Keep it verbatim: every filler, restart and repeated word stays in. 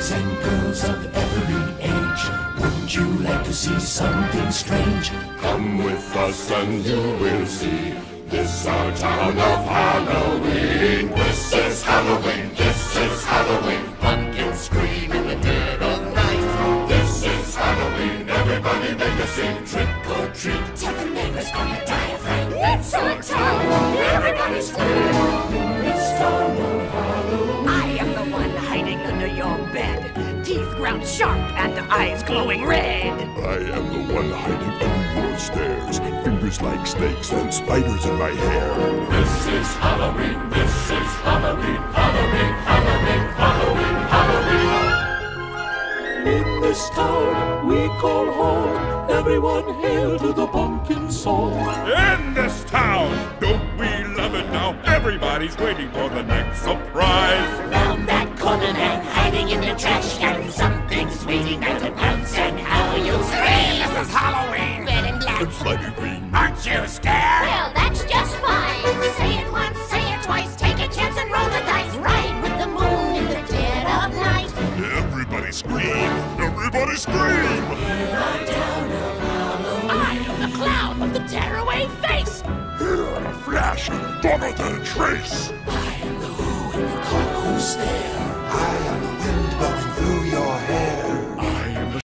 boys and girls of every age, wouldn't you like to see something strange? Come with us and you will see. This our town of Halloween. This is Halloween, this is Halloween. Pumpkins scream in the dead of night. This is Halloween, everybody make a scene. Trick or treat, Tell the neighbors on your diaphragm. It's our town, everybody scream. This town of Halloween. I am the one hiding under your bed, teeth ground sharp and eyes glowing red. I am the one hiding under your stairs, fingers like snakes and spiders in my hair. This is Halloween, this is Halloween, Halloween, Halloween, Halloween, Halloween. In this town we call home, everyone hail to the pumpkin song. In this town, don't we love it now? Everybody's waiting for the next surprise. Round that corner and hiding in the trash can, something's waiting there to pounce and how you scream. This is Halloween. Red and black. It's slimy green. Aren't you scared? Well, that's just fine. Say it once, say it twice, take a chance and roll the dice. Ride with the moon in the dead of night. Everybody scream! Everybody scream! I am the clown with the tearaway face. Here in a flash, gone without a trace.